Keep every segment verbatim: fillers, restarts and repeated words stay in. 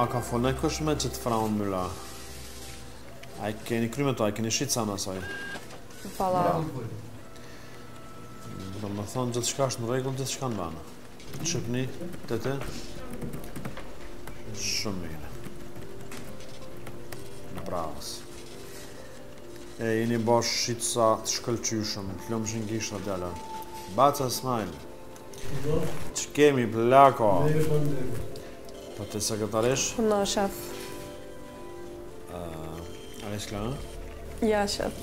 a ka folën kush me që të fraun mylla? A i keni kry me to, a i keni shqit sa në asaj? Fala. Do më thonë gjithë shka është në regull, gjithë shka në banë. Shqipni, të të? Shumë mirë. Bravës. E, jeni bosh shqit sa të shkëllqyshëm, të lëmë shëngisht të djala. Baca Smile. Që kemi, plako? Po të sekretaresh? No, shef. Alesh kla, në? Ja, shef.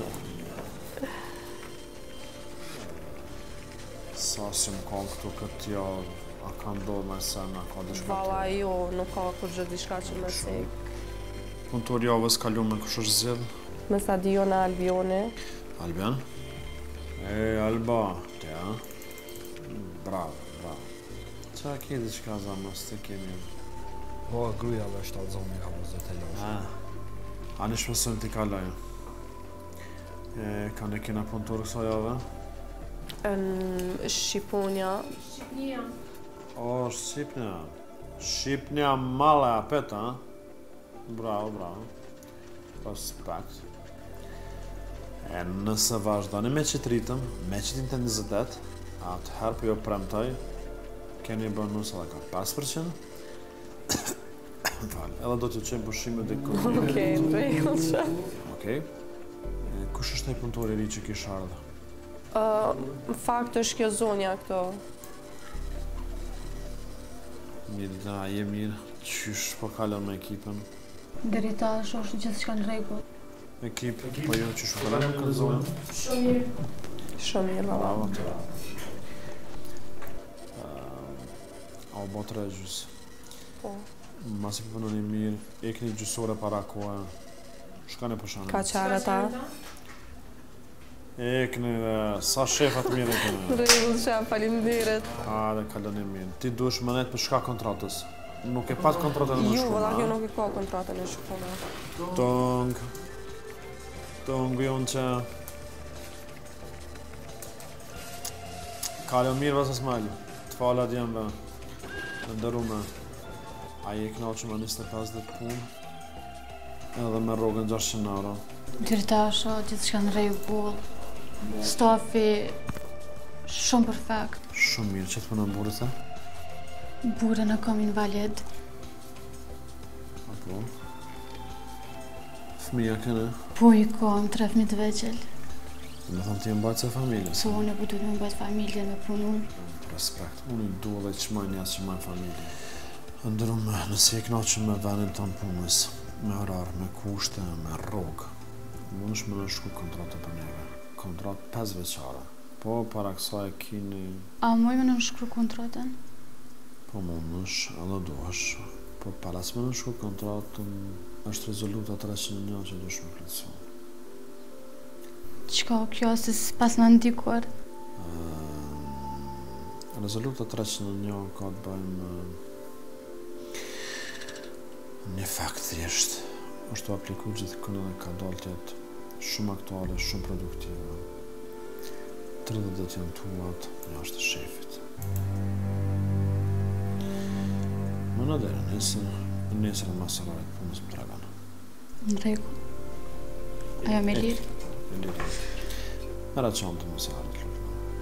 Sa si më kanë këtu këtë javë, a ka ndodhë me sen, a ka dishka të... Vala, jo, nuk ka kur gjë dishka që me sek. Punëtor javës kalu me kush është zjedhë? Me Sadiona Albioni. Albion? E, Alba, të ja. Bravo, bravo. Qa ke diçka zamës të kemi? Po, gruja dhe shtatë zonë ka vëzë të ljoshë. A në shpesojmë t'i kalaj. E, ka në kena punëtor kësa jave? Në Shqiponia. Shqipnia. O, Shqipnia. Shqipnia male apet, a? Bravo, bravo. Respekt. E nëse vazhdoni me qitë ritëm, me qitë intenzitet, atëherë për jo premtaj, keni bonus edhe ka pesë përqind. Falë, edhe do t'ju qenë pushime dhe këtë. Okej, në regull që. Okej. Kush është e punëtori ri që kish ardhë? Në fakt është kjo zonja këto. Mirë, da, je mirë. Qysh po kalon me ekipën? Deri tash është gjithë shka në regull. Ekip, po jo qysh po kalon me këtë zonja? Shumë mirë. Shumë mirë, valla. Bravo, të A u botë regjus. Po. Masi për përnoni mirë, ekni gjysore para koha. Shka në përshanë? Ka qara ta. Ekni dhe sa shefat mirë e kënë. Regull që, faleminderit. A, dhe kaloni mirë. Ti duesh më net për shka kontratës. Nuk e pat kontratën në Jo, shkona, valla, a? kjo nuk i ka kontratën në shkona. Tong. Tong, jonë që... Kalon mirë vësës malë. Të fala djemve. Të ndërume. A i e knaqë me njëzet e pesëdhjetë punë. Edhe me rogën gjashtëqind euro. Deri tash është gjithë shka në regull. Stafi shumë perfekt. Shumë mirë, që të punë në burit e? Burën e kam invalid. Apo? Fëmija këne? Po i kam tre fëmijë të vegjël. Me thëmë ti e mbajtë se familjes? So unë e po duhet me mbajt familjen me punu. Respekt. Unë i du dhe që majnë jasë që majnë familje. Ndërume, nëse e knaqë me venin tonë punës, me orarë, me kushte, me rogë, mund është me në shku kontratë për neve. Kontratë pesë veçare. Po, para kësa e kini... A moj me në shkru kontratën? Po mund është, edhe du është. Po, para së me në shku kontratën, është rezoluta treqind e një që dush me plëcu. Qka kjo, se pas në ndikuar? Rezoluta treqind e një ka të bëjmë një fakt thjesht. është të apliku gjithë kënë dhe ka dalë tjetë shumë aktuale, shumë produktive. tridhjetë dhe të janë tuat, një është shefit. Më në dere, nesër, nesër e masërarit punës më tragana. Në regu. Ajo me lirë? Me lirë. Mera qanë të masërarit lirë.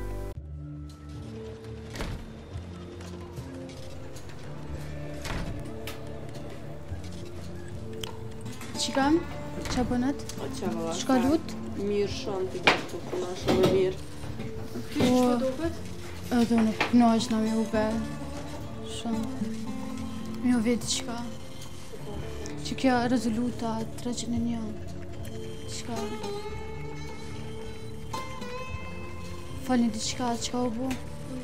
Qikam? Qa bënët? Shka lut? Mirë shumë t'i ka të puna shumë mirë. Po, edhe unë kënaqna me ube. Shumë. Mi u veti qka. Që kjo rezoluta treqind e një. Qka? Falni di qka, qka u bu?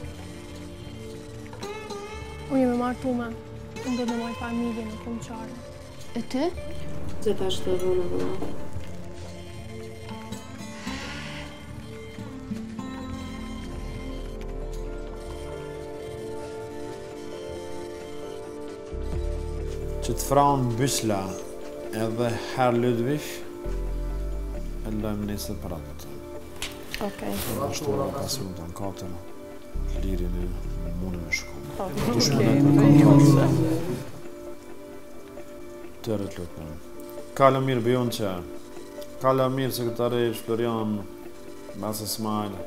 Unë jemi martume, unë do të moj familje në kom qare. E te? Zeta është të dhunë dhe nga. Që të fraun Bysla edhe Herr Ludwig e lojmë nesër për atë. Okej. Ashtu e pas minuta në katër, lirin e mune me shku. Okej, në rregull. Të rrit lutëm. Kalo mirë Bjonqa. Kalo mirë sekretarish Florian. Bas Ismail.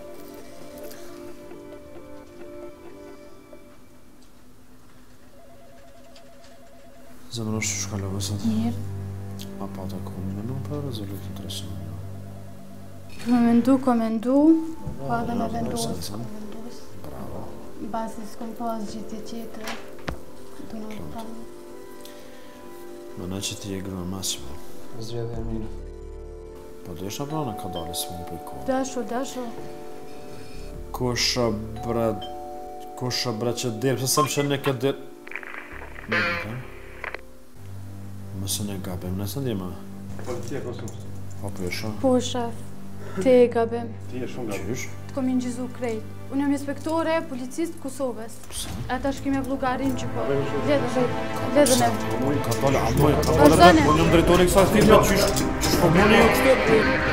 Zemër është shkallë vësët. Mirë. A pa të komi me nuk për rezolut të interesant. Me mendu, ko mendu, po edhe me vendus. Bravo. Basi s'kom pas gjithë tjetër. Do në pranë. Më në që ti e grënë masime. Zgjedhje mirë. Po dhe isha brana ka dalë së më për i kohë. Dasho, dasho. Kusha bre... Kusha bre që dirë, pëse sem që ne këtë dirë... Në dhe të? Mësë ne gabim, nësë ndima? Policia Kosovës. Po për isha? Po, shef. Te e gabim. Ti e shumë gabim. Qysh? Të kom ingjizu krejt. Unë jam inspektore e policisë Kosovës. Pse? Ata shkime vlugarin që po. Ledhën e. Ledhën e. Ka dalë, a moj, ka dalë, unë jam drejtori i kësa firme, qysh, qysh po mune jo kështë?